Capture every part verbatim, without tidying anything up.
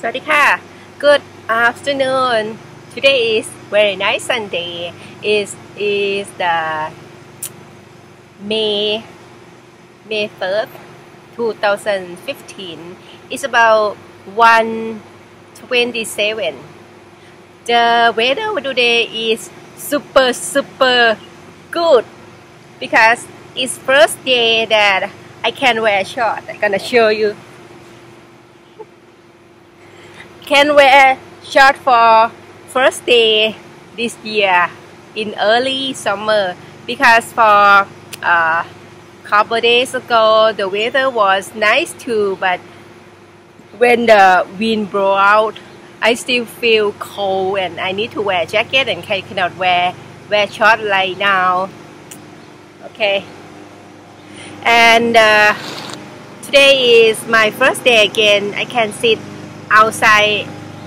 Swadika. Good afternoon. Today is very nice Sunday. Is is the May May third, two thousand fifteen. It's about one twenty-seven. The weather today is super super good because it's first day that I can wear short. I'm gonna show you. Can wear short for first day this year in early summer because for uh, couple days ago the weather was nice too, but when the wind blow out I still feel cold and I need to wear jacket and I cannot wear wear short right now. Okay, and uh, today is my first day again. I can sit outside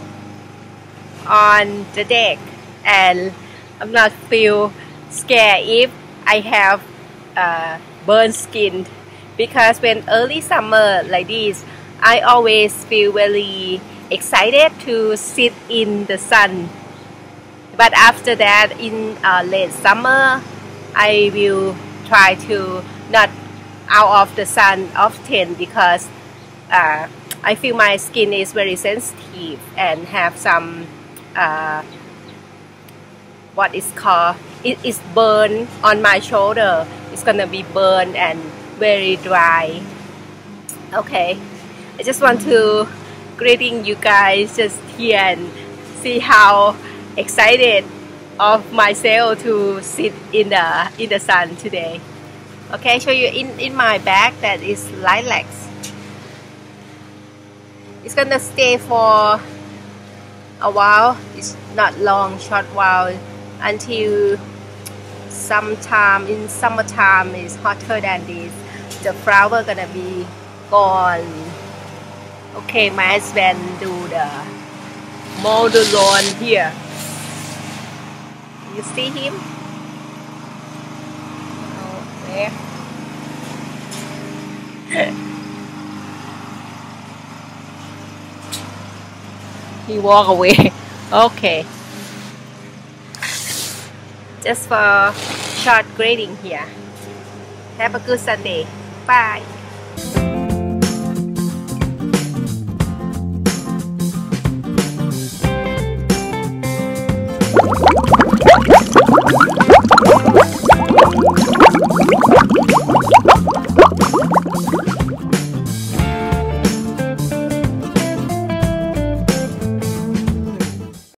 on the deck and I'm not feel scared if I have uh, burnt skin, because when early summer like this I always feel very excited to sit in the sun, but after that in uh, late summer I will try to not out of the sun often because uh, I feel my skin is very sensitive and have some uh, what is called it is burn on my shoulder. It's gonna be burn and very dry. Okay, I just want to greeting you guys just here and see how excited of myself to sit in the in the sun today. Okay, show you in in my bag that is lilacs. It's gonna stay for a while. It's not long, short while until sometime in summertime is hotter than this. The flower gonna be gone. Okay, my husband do the mow the lawn here. You see him? Oh, there. He walk away. Okay, just for short greeting here. Have a good Sunday. Bye.